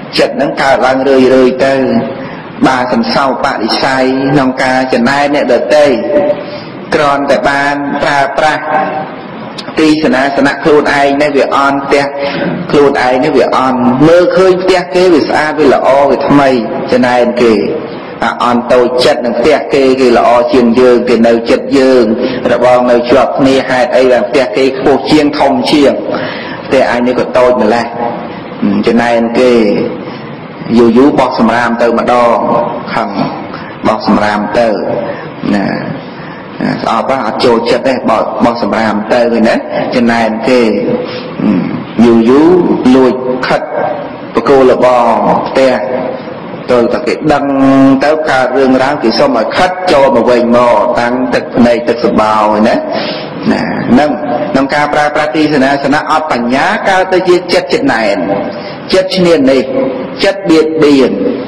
chật nâng cao lang rơi tơ bà thần sau bà đi say nông ca chẳng ai nè đợt tây còn tại bàn pra tuy sana khuôn ai nè việc on tè khuôn ai nè việc on mơ khơi tè kế vì sao vì là o vì tham mây chẳng ai kì on tôi chất nâng tè kế vì là o chiên dương kì nâu chất dương rồi bọn nâu chọc ni hai ấy là tè kế khô chiên không chiên tè ai nè có tôi mà lại chẳng ai kì dù bọc sầm ram từ mà đo khẳng bọc sầm ram từ nè ở đó họ trôi chất đấy bọc sầm ram từ rồi đấy cho nên cái dù lùi khất và cô là bò te tôi ta cái đăng tới cả rương ráo thì xong mà khất cho mà về mò tăng tịch này tịch sập bào rồi đấy nè nâng ca prati sana ở bành nhá cao tới chất này chất niên này chất biệt điển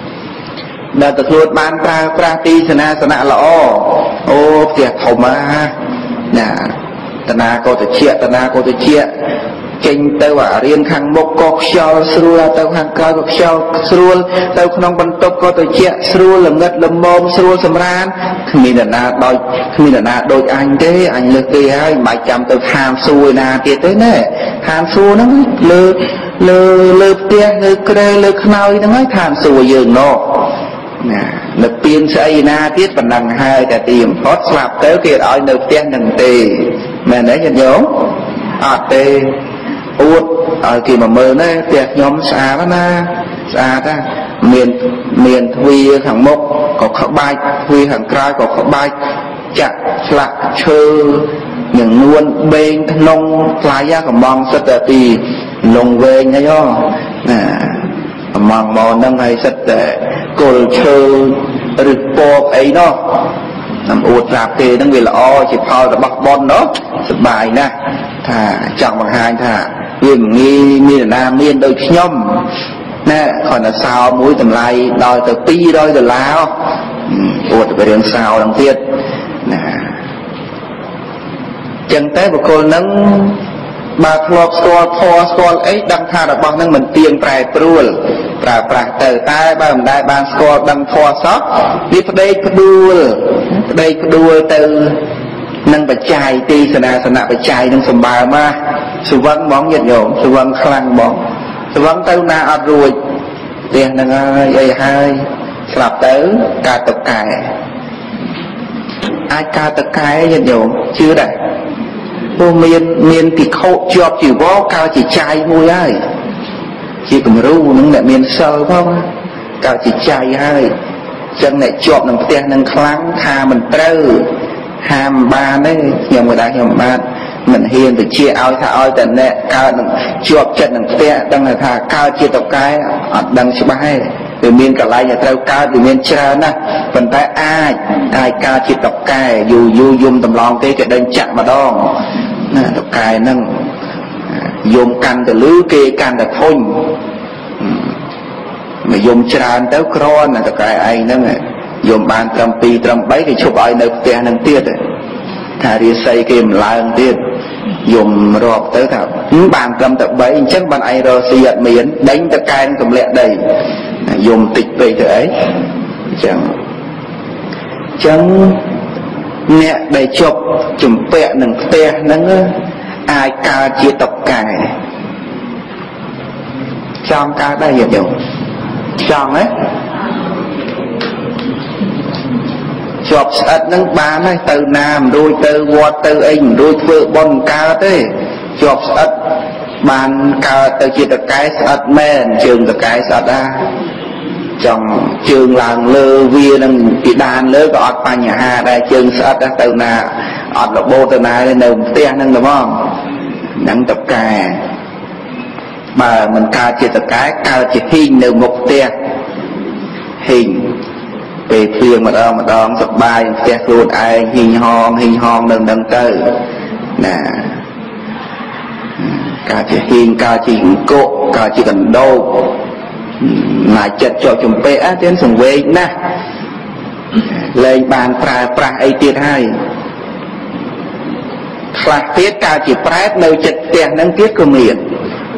đã thực luôn ban prati sana lõ ô tiệt thầu mà nè tana cô tự chia kinh tao à riêng khang mốc có xao srul tao khang cao có xao srul tao không bận tốc có tự chia srul là ngất lâm mồm srul sầm ran mình là đôi anh thế anh lực kia hay bài chăm tao tham xuôi na tiệt thế nè tham xuôi nó lơ tia lơ khơi nó mới tham xuôi dường nó nè lực tiên xây na tiết và đằng hai cả tìm hót slap tới kia ở lực tiên đằng tì mà đấy nhận nhớ tê út ở kỳ mà mơ đấy tiệt nhóm xa đó na xa ta miền thuy hàng mốc có khóc bài thuy hàng crai có khóc bài chặt lạc chơ những luôn bên nông lại ra còn mong rất là tì lồng về nha do nè mong mò nâng hay rất để cồn chơ rực bò ấy nó nằm út rạp tê nâng vì là chỉ phao là bắt bon đó sắp bài nè thà chọn bằng hai thà viên nghi là nam miên đôi nhom nè còn là sao mũi tầm lai đòi từ pi đôi từ lao út về đường sao đằng tiết nè chân tế của cô nâng bà thuộc score ấy đăng tha là bằng nâng mình tiền prai pruol pra từ tai ba mình đại ban score đăng thua sót đi đây đua từ nâng bạch chai ti sana bạch chai nâng sầm bà mà sự vấn bóng nhiệt nhộn sự vấn khăn bóng sự vấn tao na ở rồi tiền nâng ai hai sập tới ca tập cài ai ca tập cài nhiệt nhộn chưa đây vô miền thì khâu chọp chỉ vó cao chỉ chai môi ai chỉ cầm ru nâng lại miền sơ không cao chỉ chai hai chân này chọp nâng tiền nâng kháng tha mình trơ hàm ba đấy nhầm người ta nhầm ba mình hiền từ chia ao tha ao tận nè cao nâng chọp chân nâng tiền đang là tha cao chia tập cái đằng số ba hai từ miền cả lại nhà trâu cao từ miền trà nè phần tay ai cao chia tập cái dù dùng tầm lòng cái đơn chạm mà đo tập cái nâng dùng căn từ lưới kê căn từ thôn mà dùng tràn tới kron là tập cái ai nâng dùng bàn trầm pi trầm bấy thì chụp ai nơi tiền nâng tiết thà đi xây kìm lại nâng tiết dùng rọp tới thảo bàn trầm tập bấy chắc bàn ai rồi xây dựng miến đánh tập cái cầm lẹ đầy dùng tịch về thế ấy chẳng nè để chụp chùm pẹ nâng te nâng ai ca chia tập cài trong ca đây hiểu không trong ấy chụp sạch nâng ba này từ nam đôi từ quạt từ anh đôi vợ bon ca thế chụp sạch bàn ca từ chia tập cái sạch men trường tập cái sạch ra trong trường làng lơ vía nâng bị đàn lơ có ọt ba nhà ha đây trường sạch ra từ nào ọt là bô từ nào lên đầu tiền nâng đúng không nâng tập cài mà mình ca chỉ tập cái ca chỉ hình nêu một tiền hình về thuyền mà đong sập bài tiền luôn ai hình hòn nâng tới nè ca chỉ hình ca chỉ cộ ca chỉ cần đâu mà chật cho chúng bé á trên sông quê nè lên bàn pra ấy tiết hai khạc tiết cao chỉ prát nơi chật tiền nâng tiết của miệng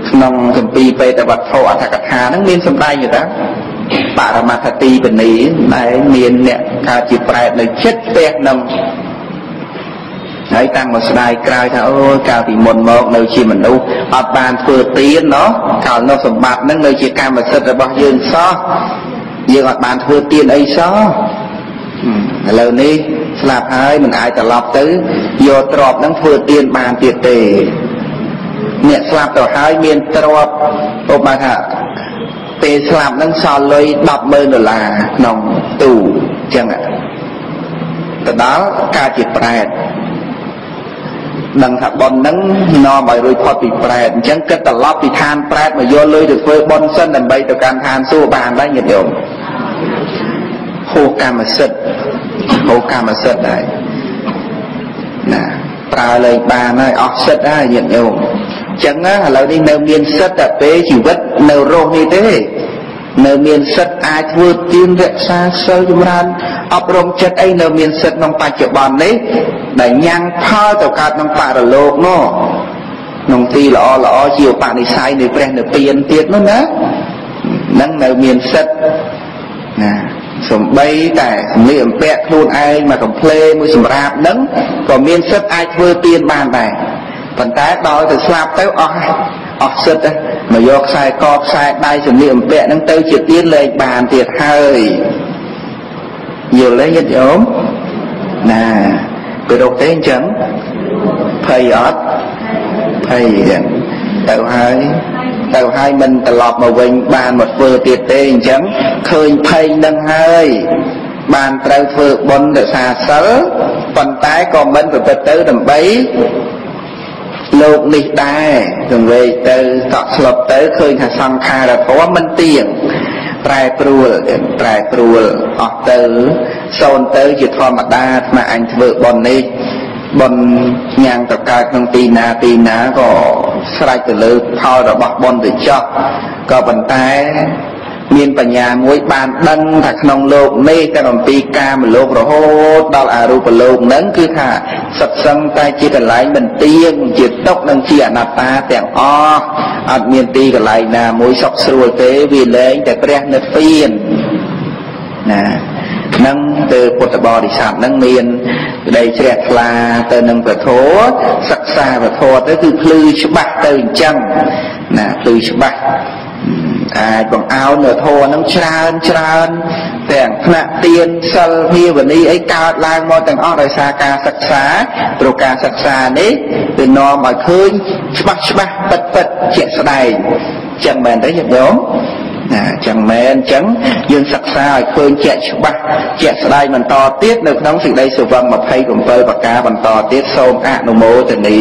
ក្នុងគម្ពីរបេតវត្ថុអត្ថកថាហ្នឹងមានសម្ដែងอยู่ដែរបរមត្ថទីបនីដែលមានអ្នកកើតជាប្រែតនៅចិត្តផ្ទះនឹងហើយតាំងមកស្ដាយក្រោយថាអូយកាលពីមុនមកនៅជាមនុស្សអត់បានធ្វើទានណោះកាលនោះសម្បត្តិហ្នឹងនៅជាកម្មសិទ្ធិរបស់យើងសោះយើងអត់បានធ្វើទានអីសោះឥឡូវនេះស្លាប់ហើយមិនអាចត្រឡប់ទៅយកទ្រព្យហ្នឹងធ្វើទានបានទៀតទេអ្នកស្លាប់ទៅហើយមានទ្រព្យឧបមាថាពេលស្លាប់ហ្នឹងសល់លុយ$10,000ក្នុងទូអញ្ចឹងទៅដល់កើតជាប្រែតដឹងថាប៉ុនហ្នឹងនាំឲ្យរួចផុតពីប្រែតអញ្ចឹងគិតត្រឡប់ពីឋានប្រែតមកយកលុយទៅធ្វើប៉ុនសិនដើម្បីទៅកាន់ឋានសួគ៌បានដែរញាតិញោមហូរកម្មសិទ្ធិដែរណាប្រើលេងបានហើយអស់សិទ្ធិហើយញាតិញោមអញ្ចឹងឥឡូវនេះនៅមានសិទ្ធិតែពេលជីវិតនៅរស់នេះទេនៅមានសិទ្ធិអាចធ្វើទានរក្សាសិលចម្រើនអប់រំចិត្តអីនៅមានសិទ្ធិក្នុងបច្ចុប្បន្ននេះដែលញ៉ាំងផលទៅកើតក្នុងបរលោកនោះក្នុងទីល្អជាឧបនិស្ស័យនៃព្រះនិព្វានទៀតនោះណានឹងនៅមានសិទ្ធិណាសំបីតែសម្លៀកបំពាក់ខ្លួនឯងមកកំ pl េមួយសម្រាប់នឹងក៏មានសិទ្ធិអាចធ្វើទានបានដែរប៉ុន្តែដល់ទៅស្លាប់ទៅអស់សិទ្ធិមកយកខ្សែកខ្សែដៃសម្លៀកបំពាក់ហ្នឹងទៅជាទានលែងបានទៀតហើយយល់ទេញាតិញោមណាពីរកទេអញ្ចឹងភ័យអត់ភ័យទៅហើយមិនត្រឡប់មកវិញបានមកធ្វើទៀតទេអញ្ចឹងឃើញភ័យនឹងហើយបានត្រូវធ្វើបុណ្យរក្សាសិលប៉ុន្តែក៏មិនប្រព្រឹត្តទៅដើម្បីលោកនេះដែរសង្វេគទៅតក់ស្លុតទៅឃើញថាសង្ខារធម៌មិនទៀងប្រែប្រួលអស់ទៅសូន្យទៅជាធម្មតាអាត្មាអញធ្វើបុណ្យនេះបុណ្យញ៉ាំងទៅកើតក្នុងទីណាក៏ស្រេចទៅលើផលរបស់បុណ្យទៅចោះក៏ប៉ុន្តែមានបញ្ញាមួយបានដឹងថាក្នុងលោកនេះតែអំពីកាមលោករហូតដល់អរូបលោកហ្នឹងគឺថាសិតសឹងតែជាកន្លែងមិនទៀងជាទុក្ខនិងជាអនត្តាទាំងអស់អត់មានទីកន្លែងណាមួយសុខស្រួលទេវាលែងតែព្រះនិព្វានណានឹងទៅពុទ្ធបរិស័ទនឹងមានក្តីជ្រះថ្លាទៅនឹងពធសិក្សាពធទៅគឺភ្លឺច្បាស់ទៅអញ្ចឹងណាភ្លឺច្បាស់អាចបង្អោននៅធម៌ហ្នឹងច្រើនទាំងថ្នាក់ទានសិលភាវនាអីកើតឡើងមកទាំងអស់ដោយសារការសិក្សាព្រោះការសិក្សានេះវានាំឲ្យឃើញច្បាស់ពិតជាក់ស្ដែងចឹងមែនទេញាតិញោមណាចឹងមែនចឹងយើងសិក្សាឲ្យឃើញជាក់ច្បាស់ជាក់ស្ដែងបន្តទៀតនៅក្នុងសេចក្តីសុវឹង27ប្រការបន្តទៀតសូមអនុមោទនា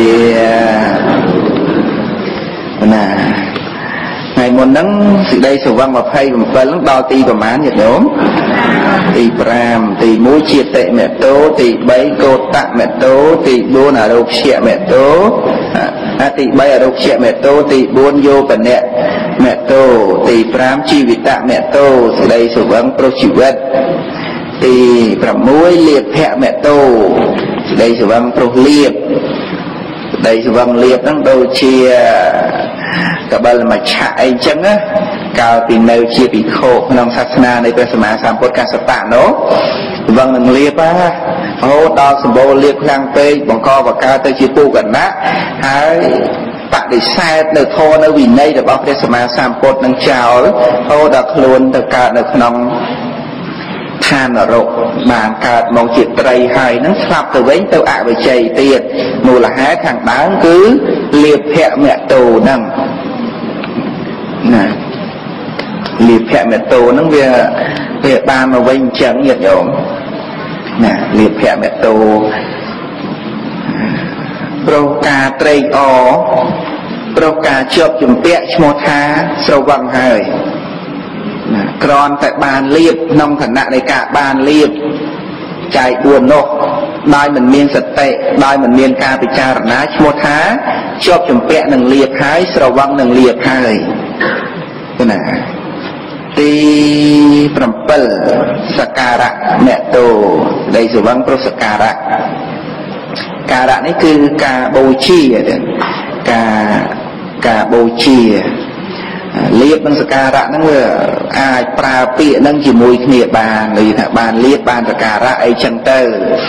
ណាថ្ងៃមុនហ្នឹងសេចក្តីសុវឹង27ហ្នឹងដល់ទីប្រមាណញាតិញោមទី5ទី1ជាតិមេតោទី3កោតមេតោទី4អរោគ្យមេតោទី3អរោគ្យមេតោទី4យោបនៈមេតោទី5ជីវិតមេតោសេចក្តីសុវឹងប្រុសជីវិតទី6លៀបភៈមេតោសេចក្តីសុវឹងប្រុសលៀបសេចក្តីសុវឹងលៀបហ្នឹងដូចជាកបិលមច្ឆៈអីចឹងណាកាលពីនៅជាភិក្ខុក្នុងសាសនានៃព្រះសម្មាសម្ពុទ្ធកសបៈនោះវឹងនឹងលៀបរហូតដល់សម្បូរលៀបខ្លាំងពេកបង្កបកើតទៅជាពុគណៈហើយបដិសេធនៅធម៌នៅវិន័យរបស់ព្រះសម្មាសម្ពុទ្ធនឹងចោលរហូតដល់ខ្លួនទៅកើតនៅក្នុងឋាននរកបានកើតមកជាត្រីហើយនឹងស្លាប់ទៅវិញទៅអវិជ័យទៀតមូលហេតុខាងដើមគឺលៀបភៈមតោហ្នឹងណាលៀបភៈមតោហ្នឹងវាបានមកវិញអញ្ចឹងញាតិញោមណាលៀបភៈមតោព្រោះការត្រេកអរព្រោះការជាប់ជំពាក់ឈ្មោះថាស្រវឹងហើយគ្រាន់តែបានលៀបក្នុងឋានៈនៃការបានលៀបចែក4នោះដោយមិនមានសតិដោយមិនមានការពិចារណាឈ្មោះថាជាប់ជំពាក់នឹងលៀបហើយស្រវឹងនឹងលៀបហើយណាទី7សការៈមេតោដីស្រវឹងប្រុសសការៈការៈនេះគឺការបូជាការបូជាលៀបនិងសក្ការៈហ្នឹងវាអាចប្រើពាក្យហ្នឹងជាមួយគ្នាបាននិយាយថាបានលៀបបានសក្ការៈអីចឹងទៅ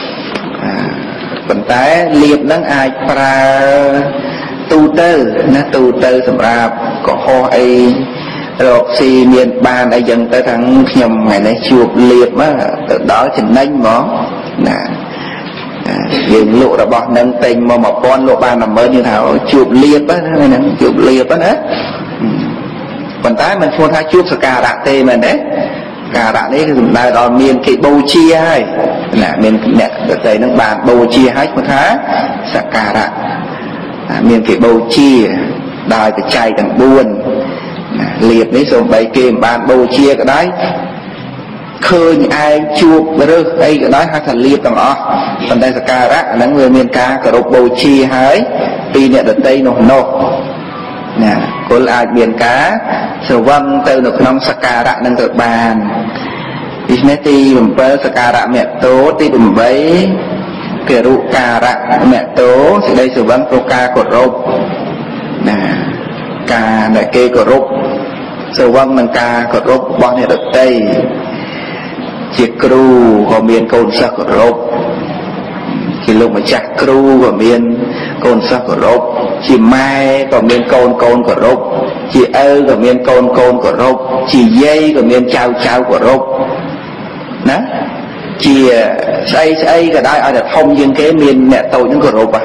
ប៉ុន្តែលៀបហ្នឹងអាចប្រើទូទៅណាទូទៅសម្រាប់កុហកអីរកស៊ីមានបានអីចឹងទៅខាងខ្ញុំថ្ងៃនេះជួបលៀបទៅដល់ចំណេញហ្មងណាយើងលក់របស់ហ្នឹងតែងមក1000លក់បាន10000យើងថាជួបលៀបហ្នឹងជួបលៀបណាប៉ុន្តែមិនឈ្មោះថាជួបសក្ការៈទេមែនទេការៈនេះគឺសំដៅដល់មានគេបូជាហើយណាមានអ្នកដទៃហ្នឹងបានបូជាហើយឈ្មោះថាសក្ការៈមានគេបូជាដោយបច្ច័យទាំង4លៀបនេះសូម្បីគេមិនបានបូជាក៏ដោយឃើញឯងជួបរើសអីក៏ដោយហៅថាលៀបទាំងអស់ប៉ុន្តែសក្ការៈហ្នឹងវាមានការគោរពបូជាហើយពីអ្នកដទៃនោះណាគល់អាចមានការស្រវឹងទៅនៅក្នុងសក្ការៈនឹងទៅបានដូច្នេះទី7សក្ការៈមគ្គតោទី8កិរុការៈមគ្គតោសេចក្តីស្រវឹងព្រោះការគោរពណាការដែលគេគោរពស្រវឹងនឹងការគោរពរបស់អ្នកដទៃជាគ្រូក៏មានកូនសិស្សគោរពជាលោកម្ចាស់គ្រូក៏មានកូនសិស្សគោរពជាម៉ែក៏មានកូនគោរពជាឪក៏មានកូនគោរពជាយាយក៏មានចៅគោរពណាជាស្អីក៏ដោយឲ្យតែធំជាងគេមានអ្នកតូចហ្នឹងគោរព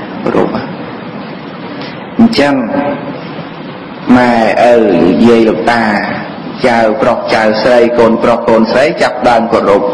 អញ្ចឹងម៉ែឪយាយលោកតាចៅប្រុសចៅស្រីកូនប្រុសកូនស្រីចាប់ដើមគោរព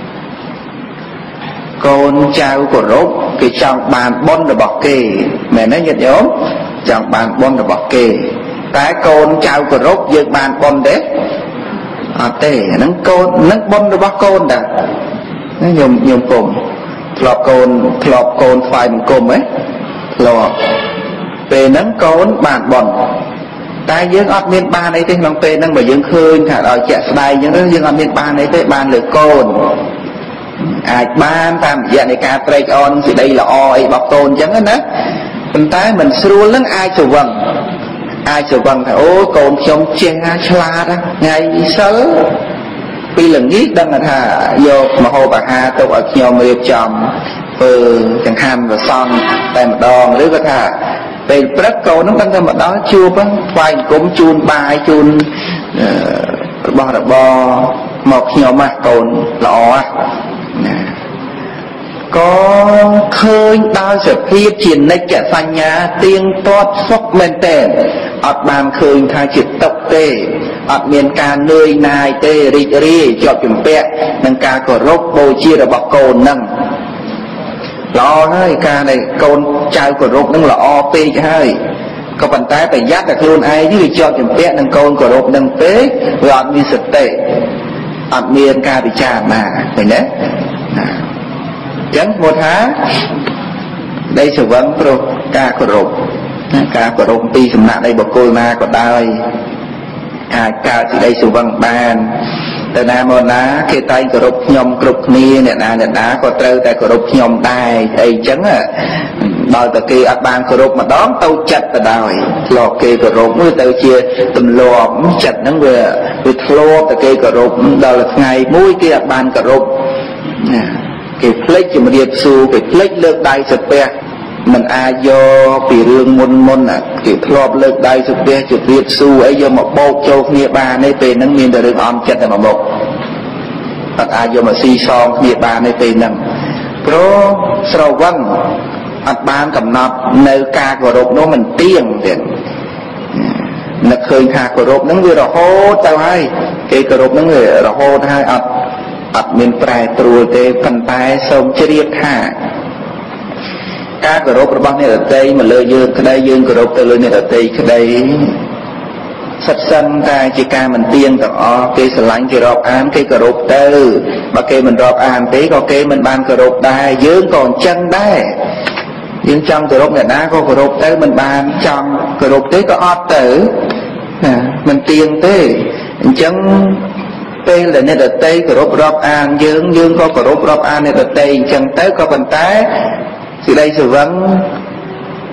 កូនចៅគោរពគេចង់បានបុណ្យរបស់គេមែនទេញាតិញោមចង់បានបុណ្យរបស់គេតែកូនចៅគោរពយើងបានបុណ្យទេអត់ទេហ្នឹងកូនហ្នឹងបុណ្យរបស់កូនតាញោមគុំធ្លាប់កូនថ្វាយបង្គំហ៎ធ្លាប់ពេលហ្នឹងកូនបានបុណ្យតែយើងអត់មានបានអីទេក្នុងពេលហ្នឹងបើយើងឃើញថាដល់ជាក់ស្ដែងអញ្ចឹងយើងអត់មានបានអីទេបានលើកូនអាចបានតាមរយៈនៃការត្រេកអរនឹងសេចក្តីល្អអីរបស់កូនអញ្ចឹងណាប៉ុន្តែមិនស្រួលនឹងអាចស្រវឹងថាអូកូនខ្ញុំចេះឆ្លាតថ្ងៃសិលពីល្ងាចដឹងថាយកម្ហូបអាហារទុកឲ្យខ្ញុំរៀបចំធ្វើចង្ហាន់វសន់តែម្ដងឬក៏ថាពេលព្រឹកកូននឹងដឹងតែមកដល់ជួបថ្វាយអង្គមជូនបាយជូនរបស់របរមកខ្ញុំកូនល្អណាក៏ឃើញដោយសភាពជានិច្ចសញ្ញាទៀងទាត់សុខមែនតើអត់បានឃើញថាជាទុក្ខទេអត់មានការនឿយណាយទេរីករាយជាប់ជំពាក់នឹងការគោរពបូជារបស់កូននឹងល្អហើយការដែលកូនចៅគោរពនឹងល្អពេកហើយក៏ប៉ុន្តែប្រយ័ត្នតែខ្លួនឯងនេះវាជាប់ជំពាក់នឹងកូនគោរពនឹងពេកវាអត់មានសតិអត់មានការពិចារណាឃើញទេអញ្ចឹងឈ្មោះថាដីស្រវឹងព្រោះការគោរពពីសំណាក់នៃបុគ្គលណាក៏ដោយអាចកើតសេចក្តីស្រវឹងបានតែណាមកណាគេតែងគោរពខ្ញុំគ្រប់គ្នាអ្នកណាក៏ត្រូវតែគោរពខ្ញុំដែរអីចឹងដល់តែគេអត់បានគោរពម្ដងទៅចិត្តទៅដោយធ្លាប់គេគោរពនោះទៅជាទម្លាប់ចិត្តហ្នឹងវាធ្លាប់តែគេគោរពដល់ថ្ងៃមួយគេអត់បានគោរពគេភ្លេចជំរាបសួរគេភ្លេចលើកដៃសាពះមិនអាចយកពីរឿងមុនគេធ្លាប់លើកដៃសាពះជំរាបសួរអីយកមកបោកចូលគ្នាបានទេពេលហ្នឹងមានតែរឿងអន់ចិត្តតែមកមុខអត់អាចយកមកស៊ីសងគ្នាបានទេពេលហ្នឹងព្រោះស្រវឹងអត់បានកំណត់នៅការគោរពនោះមិនទៀងទៀតនឹកឃើញថាគោរពហ្នឹងវារហូតទៅហើយគេគោរពហ្នឹងវារហូតហើយអត់មានប្រែប្រួលទេប៉ុន្តែសូមជ្រាបថាការគោរពរបស់អ្នកដទៃមកលើយើងក្តីយើងគោរពទៅលើអ្នកដទៃក្តីសិតសិនតែជាការមិនទៀងទាំងអស់គេស្រឡាញ់គេរាប់អានគេគោរពទៅបើគេមិនរាប់អានទេក៏គេមិនបានគោរពដែរយើងក៏អញ្ចឹងដែរយើងចង់គោរពអ្នកណាក៏គោរពទៅមិនបានចង់គោរពទេក៏អត់ទៅណាមិនទៀងទេអញ្ចឹងពេលដែលអ្នកដទៃគោរពរាប់អានយើងក៏គោរពរាប់អានអ្នកដទៃអញ្ចឹងទៅក៏ប៉ុន្តែសេចក្តីស្រវឹង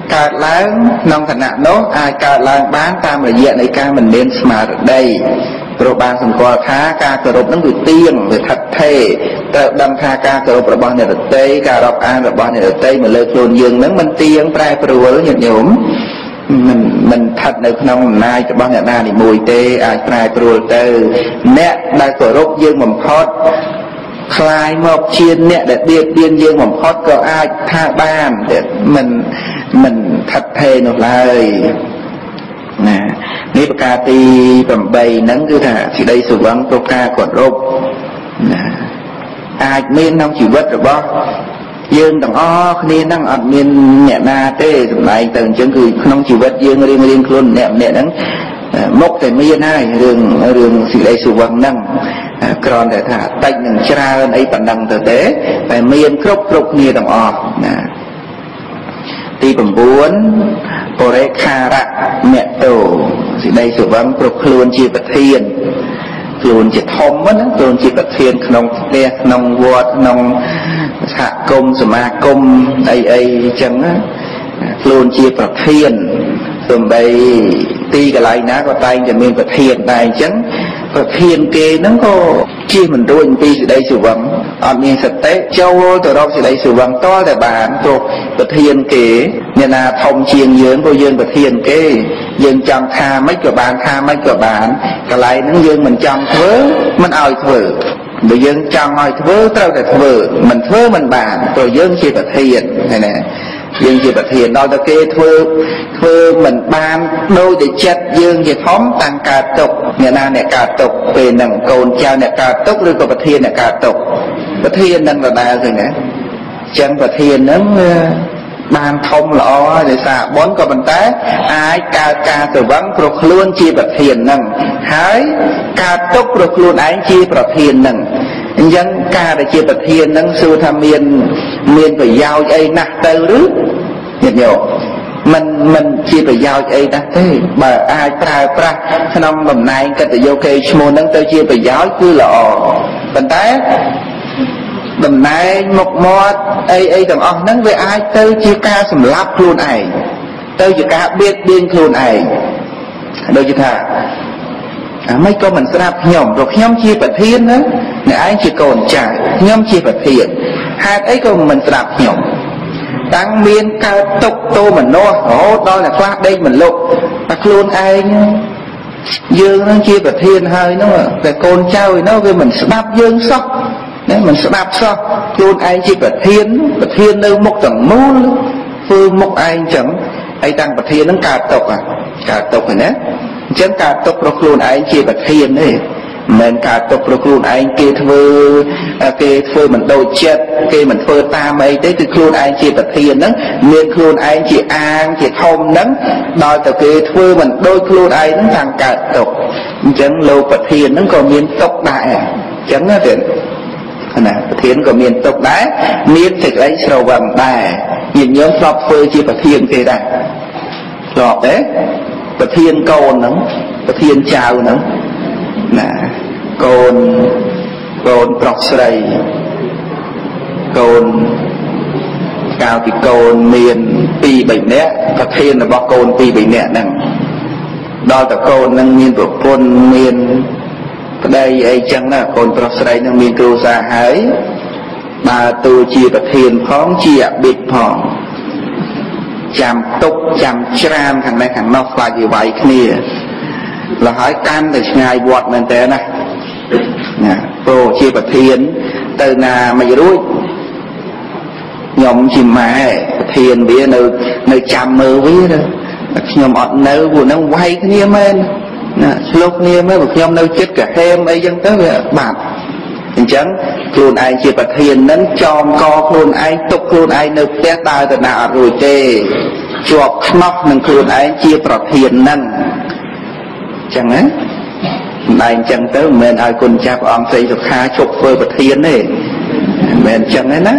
កើតឡើងក្នុងឋានៈនោះអាចកើតឡើងបានតាមរយៈនៃការមិនមានស្មារតីព្រោះបានសម្គាល់ថាការគោរពនឹងវាទៀងវាថិតថេរត្រូវដឹងថាការគោរពរបស់អ្នកដទៃការរាប់អានរបស់អ្នកដទៃមកលើខ្លួនយើងនឹងមិនទៀងប្រែប្រួលញាតិញោមមិនស្ថិតនៅក្នុងអំណាចរបស់អ្នកណានីមួយទេអាចប្រែប្រួលទៅអ្នកដែលគោរពយើងបំផុតคลายមកជាអ្នកដែលបៀតបៀនយើងបំផុតក៏អាចថាបានតែមិនថិតថេរនោះឡើយណានេះប្រការទី8ហ្នឹងគឺថាសេចក្តីសុវឹងព្រោះការគោរពណាអាចមានក្នុងជីវិតរបស់យើងទាំងអស់គ្នាហ្នឹងអត់មានអ្នកណាទេសម្ដែងទៅអញ្ចឹងគឺក្នុងជីវិតយើងរៀងខ្លួនម្នាក់ហ្នឹងមុខតែមានហើយរឿងសេចក្តីសុវឹងហ្នឹងគ្រាន់តែថាតិចនឹងច្រើនអីប៉ុណ្ណឹងទៅទេតែមានគ្រប់គ្នាទាំងអស់ណាទី9បរិខារៈមតោសេចក្តីសុវឹងព្រោះខ្លួនជាប្រធានខ្លួនជាធំណាខ្លួនជាប្រធានក្នុងផ្ទះក្នុងវត្តក្នុងសហគមន៍សមាគមអីអញ្ចឹងណាខ្លួនជាប្រធានទំបីទីកន្លែងណាក៏តែងតែមានប្រធានដែរអញ្ចឹងប្រធានគេហ្នឹងក៏ជិះមិនរួចពីសេចក្តីសុវឹងអត់មានសតិចូលទៅរកសេចក្តីសុវឹងតលតែបានព្រោះប្រធានគេអ្នកណាធំជាងយើងព្រោះយើងប្រធានគេយើងចង់ថាម៉េចក៏បានថាម៉េចក៏បានកន្លែងហ្នឹងយើងមិនចង់ធ្វើមិនឲ្យធ្វើបើយើងចង់ឲ្យធ្វើត្រូវតែធ្វើមិនធ្វើមិនបានព្រោះយើងជាប្រធានឃើញទេយើងជាប្រធានដល់តែគេធ្វើមិនបានដោយតែចិត្តយើងជាធំតាំងកើតទុកអ្នកណាអ្នកកើតទុកពេលហ្នឹងកូនចៅអ្នកកើតទុកឬក៏ប្រធានអ្នកកើតទុកប្រធានហ្នឹងដដែលឃើញទេអញ្ចឹងប្រធានហ្នឹងបានធំល្អហើយដោយសារបុណ្យក៏ប៉ុន្តែអាចកើតការស្រវឹងព្រោះខ្លួនជាប្រធានហ្នឹងហើយកើតទុកព្រោះខ្លួនឯងជាប្រធានហ្នឹងអញ្ចឹងការដែលជាប្រធានហ្នឹងសួរថាមានប្រយោជន៍អីណាស់ទៅឬញាតិញោមមិនជាប្រយោជន៍អីណាស់ទេបើអាចប្រើប្រាស់ក្នុងតំណែងកិត្តិយសគេឈ្មោះហ្នឹងទៅជាប្រយោជន៍គឺល្អប៉ុន្តែតំណែងមុខមាត់អីទាំងអស់ហ្នឹងវាអាចទៅជាការសម្លាប់ខ្លួនឯងទៅជាការបៀតបៀនខ្លួនឯងដូចជាថាអាមិនក៏មិនស្ដាប់ខ្ញុំព្រោះខ្ញុំជាប្រធានណាអ្នកឯងជាកូនចៅខ្ញុំជាប្រធានហេតុអីក៏មិនស្ដាប់ខ្ញុំតាំងមានកើតទុកទោមនស្សរហូតដល់តែខ្លះដេកមិនលុកតែខ្លួនឯងយើងនឹងជាប្រធានហើយនោះតែកូនចៅនោះវាមិនស្ដាប់យើងសោះណាមិនស្ដាប់សោះខ្លួនឯងជាប្រធាននៅមុខទាំងមូលធ្វើមុខឯងចឹងហើយតាំងប្រធាននឹងកើតទុកហ្នឹងណាអញ្ចឹងកើតទុកព្រោះខ្លួនឯងជាប្រធានទេមិនមែនកើតទុកព្រោះខ្លួនឯងគេធ្វើមិនដូចចិត្តគេមិនធ្វើតាមអីទេគឺខ្លួនឯងជាប្រធានហ្នឹងមានខ្លួនឯងជាអាងជាធំហ្នឹងដល់តែគេធ្វើមិនដូចខ្លួនឯងហ្នឹងតាំងកើតទុកអញ្ចឹងលោកប្រធានហ្នឹងក៏មានទុកដែរអញ្ចឹងណាទេណាប្រធានក៏មានទុកដែរមានសេចក្តីស្រវឹងដែរញាតិញោមធ្លាប់ធ្វើជាប្រធានគេដែរធ្លាប់ទេប្រធានកូនហ្នឹងប្រធានចៅហ្នឹងណាកូនប្រុសស្រីកូនកាលពីកូនមាន2-3នាក់ប្រធានរបស់កូន2-3នាក់ហ្នឹងដល់តែកូនហ្នឹងមានប្រពន្ធមានប្តីអីចឹងណាកូនប្រុសស្រីនឹងមានគ្រួសារហើយបើទូជាប្រធានផងជាអបិទ្ធផងចាំទុកចាំច្រានខាងនេះខាងនោះខ្លាចវាវាយគ្នាលហើយកាន់តែឆ្ងាយវត្តមែនតើណាព្រោះជាប្រធានទៅណាមិនរួចខ្ញុំជាម៉ែប្រធានវានៅចាំមើលវាខ្ញុំអត់នៅពួកហ្នឹងវាយគ្នាមែនណាឆ្លុះគ្នាមើលបើខ្ញុំនៅចិត្តកាហេមអីចឹងទៅវាបាត់អញ្ចឹងខ្លួនឯងជាប្រធាននឹងចងកខ្លួនឯងទុកខ្លួនឯងនៅផ្ទះដើរទៅណាអត់រួចទេជាប់ខ្នោះនឹងខ្លួនឯងជាប្រធាននឹងអញ្ចឹងណាម្ដែងអញ្ចឹងទៅមិនមែនឲ្យគុណចាស់ព្រះអង្គស្រីសុខាជប់ធ្វើប្រធានទេមិនមែនអញ្ចឹងទេណា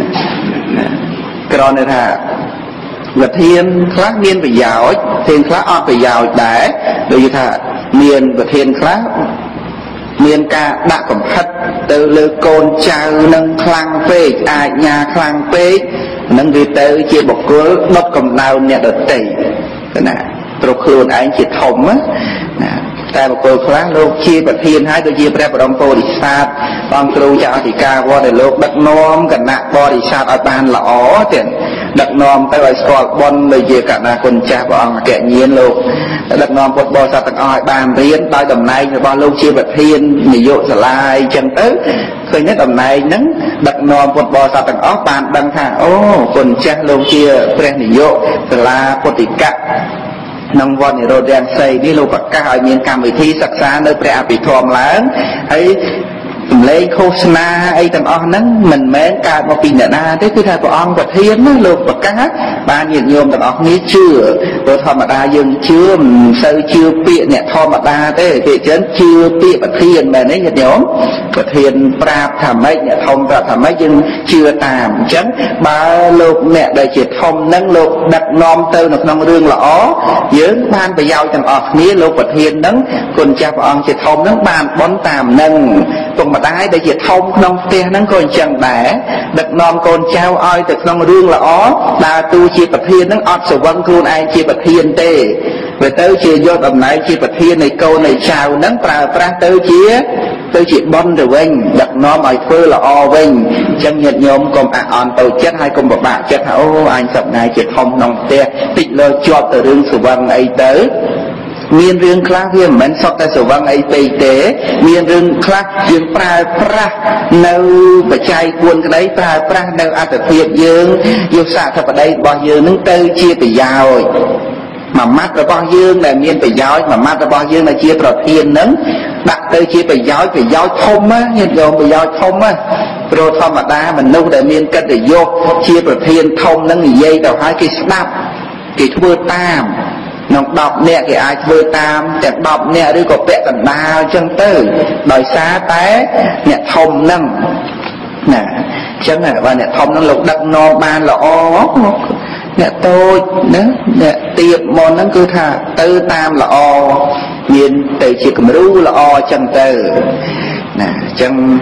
គ្រាន់តែថាប្រធានខ្លះមានប្រយោជន៍ប្រធានខ្លះអត់ប្រយោជន៍ដែរដូចថាមានប្រធានខ្លះមានការដាក់កំហិតទៅលើកូនចៅនឹងខ្លាំងពេកអាជ្ញាខ្លាំងពេក nâng vì tới chia bọc cua đốt cầm đau nè đợt tẩy cái nè rồi khuôn anh chỉ thòng á tại một cô khá lúc chia bật thiên hai tôi chia bật đồng bồ đi sát bằng tru cho thì ca qua để lúc đặt nom cả nạ bò đi sát ở bàn là ó tiền đặt nom tới lại sọt bon bây giờ cả nạ con cha của ông kẻ nhiên lúc đặt nom bột bò sát tặng oi bàn riêng đôi tầm này rồi bao lâu chia bật thiên mì dụ trở lại chân tới khơi nhất tầm này nắng đặt nom bột bò sát tặng ó bàn đăng thả ô con cha lâu chia bật mì dụ trở lại bột thì cắt nông vốn thì rồi đang xây đi lâu bậc cao ở miền Cam vị thi sắc xa nơi bè bị thòm lớn ấy lấy khô na ấy tầm on nắng mình mến cả một kỳ na thế cứ thay của ông vật hiến nó lâu bậc cá ba nhiệt nhôm tầm on nghĩa chưa rồi thòm mà đa dương chưa sâu chưa bịa nhẹ thòm mà đa thế thì chén chưa bịa vật hiến mà đấy nhiệt nhóm vật hiến pra thảm mấy nhẹ thòm và thảm mấy dương chưa tạm chén ba lục mẹ đời chỉ thòm nắng lục đặt nom tơ nó nông rương là ó dưỡng ban phải giao tầm on nghĩa lục vật hiến nắng còn cha của ông chỉ thòm nắng ban bón tạm nâng còn mà đái để diệt thông nông te nắng còn chẳng đẻ đặt non con trao oi từ nông rương là ó đa tu chia bậc thiên nắng ọt sầu vân khuôn ai chia bậc thiên tê về tới chia do tầm này chia bậc thiên này câu này chào nắng pra tới chia bon rồi vinh đặt non ai phơi là o vinh chân nhiệt nhôm cùng on tàu chết hay cùng một bạn chết hảo anh sập này diệt thông nông te tịt lơ chọt từ rương sầu vân ấy tới miền rừng khác hiểm mình sắp tới sầu vang ấy tây tế miền rừng khác dương pra nâu và chai cuốn cái đấy pra nâu ăn tập thiệp dương yêu xạ thật ở đây bao dương nâng tơi chia từ giàu mà mắt là bao dương là miền phải giáo mà mắt là bao dương là chia tập thiên nâng đặt tơi chia phải giáo thông á hiện giờ phải giáo thông á rồi thông mà đa mình nâu để miền cất để vô chia tập thiên thông nâng dây đầu hai cái snap cái thua tam nông đọc nè cái ai vừa tam chẳng đọc nè đi có vẽ tận đào chân tư đòi xa té nè thông nâng nè chân này và nè thông nâng lục đặt no ban là o nè tôi nữa nè tiệp môn nâng cứ thà tư tam là o miền từ chỉ cầm ru là o chân tư nè chân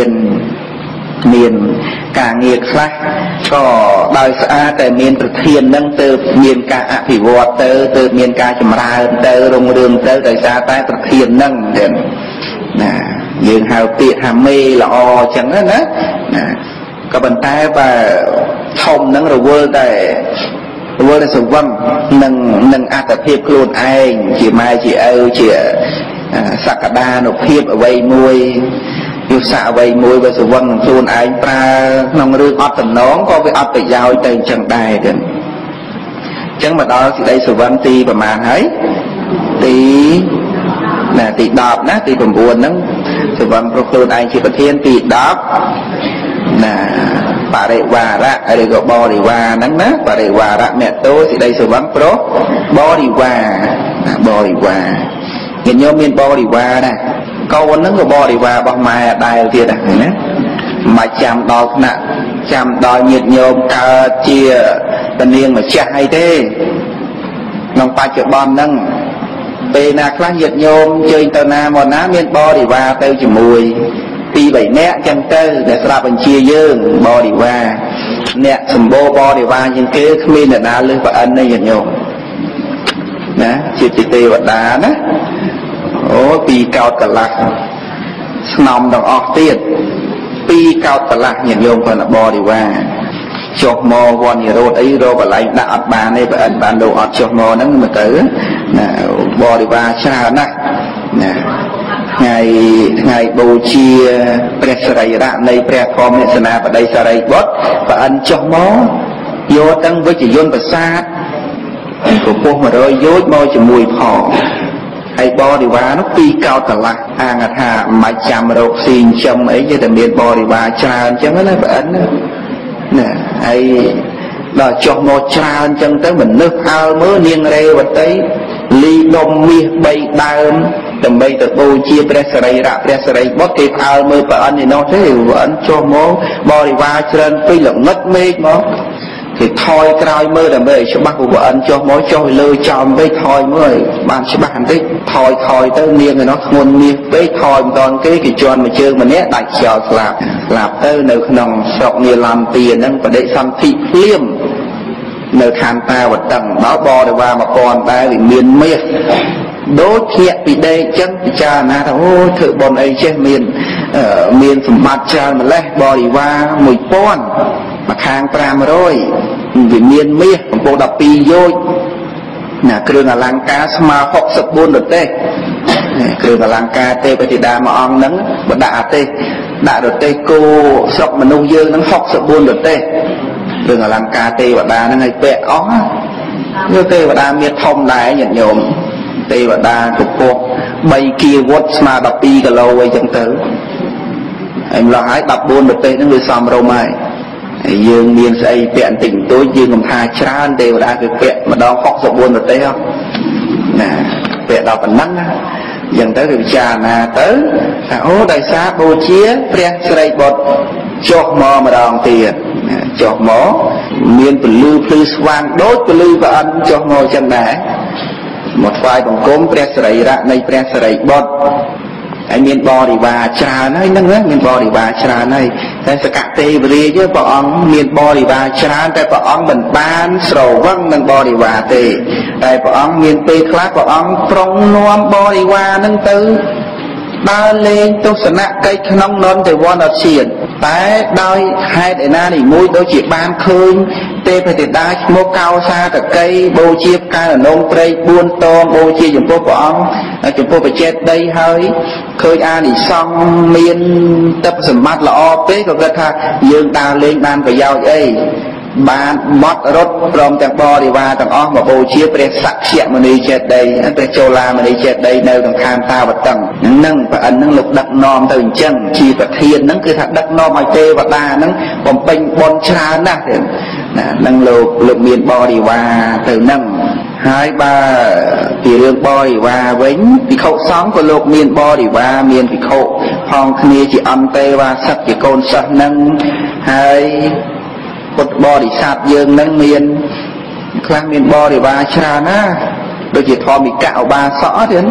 miền cả nghiệp khác có đời xa tại miền thực hiện nâng từ miền cả áp phỉ vọt từ miền cả chùm ra từ rung đường từ đời xa tại thực hiện nâng nhưng hào tiệt hàm mê là o chẳng đó có bàn tay và thông nâng rồi vơ là sự vâng nâng áp tập hiệp luôn anh chỉ mai chỉ âu chỉ sạc cả đa nộp hiệp ở vây môi yêu xạ vây môi và sự vâng luôn anh pra nông rương ọt tầm nón có cái ọt phải giao tên chẳng đài được chẳng mà đó thì đây sự vâng ti và màn ấy tí đọc ná tí còn buồn nâng sự vâng luôn anh chỉ bật thiên tí đọc bà đây hòa ra ở đây có bò đi hòa nắng ná bà đây hòa ra mẹ tôi thì đây sự vâng pro bò đi hòa nhìn nhau miền bò đi hòa nè câu nó có bò đi hòa bằng mai đài kia nè mà chạm đo nè chạm đo nhiệt nhôm cả chia tình niên mà chạy thế nông ba chợ bom nâng về nè khá nhiệt nhôm chơi tờ na một ná miền bò đi hòa tao chỉ mùi pi bảy nét chân tơ để ra bằng chia dương bò đi hòa nè sầm bò đi hòa nhưng kế khmi là na lư và ân đây nhiệt nhôm nè chia tê và đá nè ô pi cao cả lạc nòng đồng ọt tiền pi cao cả lạc nhiệt nhôm còn là bò đi qua chọc mò vòn nhiều rồi ấy rồi và lại đã ọt bàn đây và ân bàn đồ ọt chọc mò nó mà tới bò đi qua xa nè ngày bầu chia presarai ra này preform này sana và đây sarai bot và ân chọc mò vô tăng với chỉ yôn và sát của cô mà rồi dối môi chỉ mùi phò hay bò đi qua nó pi cao cả lạc ngặt hà mà chạm rộp xin châm ấy như tầm miền bò đi qua tràn chẳng nó là ấn nè hay là chọn một tràn chân tới mình nước ao mới niên rê vật tới ly đông mi bay đam tầm bay từ bầu chia presarai bót kịp ao mới và anh thì nó thế thì anh cho mó bò đi qua trên phi lượng ngất mê mó thì thôi cài mơ là mê cho bác của vợ anh cho mối cho lơ cho với thôi mới bạn sẽ bạn tích thôi tới niên người nó ngôn niên với thôi còn cái tròn mà chơi mà nét đại chào lạp tới nơi nòng sọc nia làm tiền nâng và để xăm thị liêm nơi khăn ta vật tầng báo bò để vào mà còn ta vì miền miệt đốt hiện bị đây chân cha na thôi thử bọn ấy chết miền sầm mặt cha mà lấy bò đi qua mùi pon mà khang pram rồi vì miền miệt bộ đập pi vô nè kêu là lang cá sma học sập buôn được tê kêu là lang cá tê bây giờ mà ông nắng mà đã được tê cô sọc mà nông dương nắng học sập buôn được tê kêu là lang cá tê và đa nó ngay bẹ ó như tê và đa miệt thông lại nhận nhộm tê và đa của cô bay kia vót sma đập pi cả lâu vậy chẳng tử em lo hái đập buôn được tê nó người xòm râu mai dương miền xây tiện tỉnh tối dương làm tha tràn đều đã được tiện mà đó học sập buôn được đấy không nè tiện đọc bản năng dần tới điều tra là tới ô đại xã bồ chia pre sợi bột chọc mò mà đòn tiền chọc mỏ miền bự lư vàng đốt bự lư và ăn chọc mò chân đá một vài bằng cốm pre sợi ra này pre sợi bột anh miền bò thì bà trà này nâng á miền bò thì bà trà này tại sao cả tê về chứ bọn ông miền bò thì bà trà tại bọn ông mình ban sầu văng nâng bò thì bà tê tại bọn ông miền tây khác bọn ông prong nuông bò thì bà nâng tư ba lên tôi sẽ nặng cây nông non từ von ở xiển tại đôi hai để na thì mũi đôi chỉ ban khơi tê phải thì đá mua cao xa từ cây bô chia ca là nông tây buôn tôm bô chia chúng tôi bọn chúng tôi phải chết đây hơi khơi a thì xong miên tập sầm mắt là o tế có cái tha dương ta lên ban phải giao ấy ban mót rốt from tàng bò thì ba tàng o mà bô chia phải sặc xẹt mà đi chết đây anh phải châu la mà đi chết đây nơi tàng tham ta vật tầng nâng và ấn nâng lục đặc nom từ chân chi và thiên nâng cứ thật đặc nom ai tê và ta nâng còn pin bon cha nè nâng lục miền bò thì ba từ nâng hai ba thì lương bò thì ba vĩnh thì khẩu sóng của lục miền bò thì ba miền thì khẩu hòn kia chỉ âm tê và sắc chỉ côn sắc nâng hai cột bò thì sạt dương nâng miền khang miền bò thì ba cha na đôi chỉ thò bị cạo ba xõ thế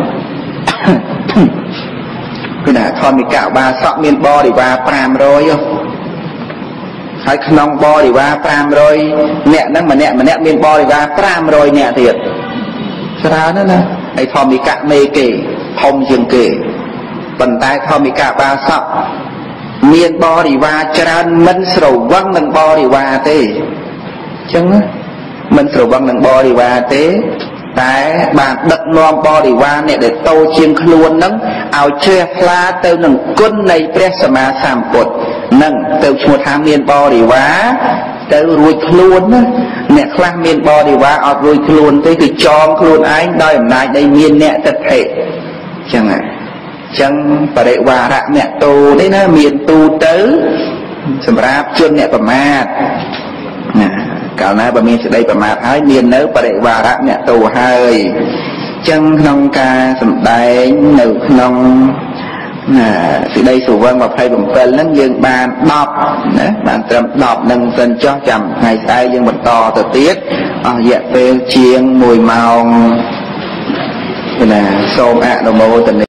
cái này thò bị cạo ba xõ miền bò thì ba pram rồi không hai nông bò thì ba pram rồi nè nâng mà nè miền bò thì ba pram rồi nè thiệt sao đó nè ai thò bị cạo mê kề thông dương kề bàn tay thò bị cạo ba xõ miền bò thì ba tràn mình sầu văng nâng bò thì ba thế chân mình sầu văng nâng bò thì ba thế tại bạn đặt non bò thì ba nè để tô chiên luôn nâng ao che pha từ nâng quân này presma sam bột nâng từ một tham miền bò thì ba từ ruồi luôn nè khang miền bò thì ba ở ruồi luôn tới cái tròn luôn anh đòi lại đây miền nè tập thể chẳng ạ chẳng và để hòa ra mẹ tu đấy nó miền tu tứ sầm ráp chuyên mẹ bầm mát cào na bầm miền sẽ đây bầm mát hai miền nớ và để hòa ra mẹ tu hai chân nông ca sầm đáy nở nông từ đây sủ vân và thay bầm phân lắm dương bàn đọc bàn trầm đọc nâng dân cho chậm ngày sai dương bật to từ tiết dạ phê chiêng mùi màu là xôm ạ đồ mô tình